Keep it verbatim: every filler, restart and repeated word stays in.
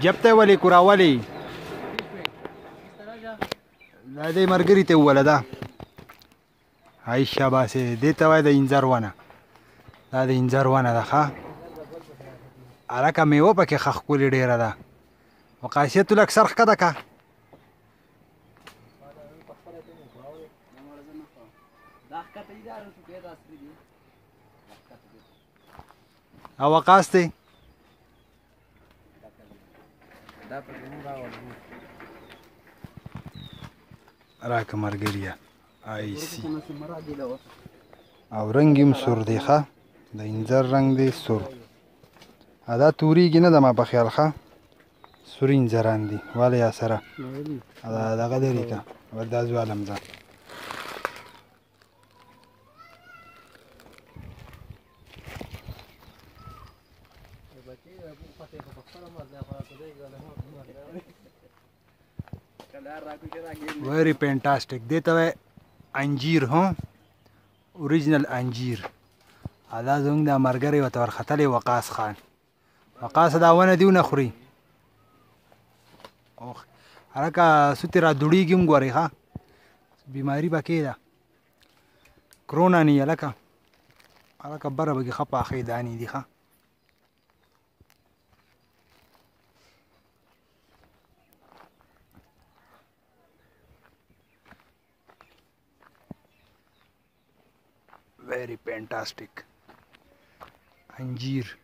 جبته ولې کوراولې دا دې مرګري ته ووله ده هاي شاباسې دې ته وایي د انځر ونه دا د انځر ونه ده ښه هلکه میوه پکې ښه ښکلې ډېره ده وقایسې تو لږ سر ښکته که او وقاس دی راکه مرګریه آیسي او رنګ هم سور دی ښه د انځر رنګ دی سور دا توریږي نه د ما په خیال ښه سوري انځران دي واله یا سره دغه لري که دا ځوالم ده very fantastic دې ته وایي انجیر هو اوریجنل انجیر دا زموږ دا ملګری ورته ورختلی وقاص خان وقاص دا ونه دې ونه خوري هلکه سوتې را دوړېږي هم ګورئ ښه بیماري پکې ده کرونا نه هلکه هلکه بره پکې ښه پاخې دانې دي ښه very fantastic انجیر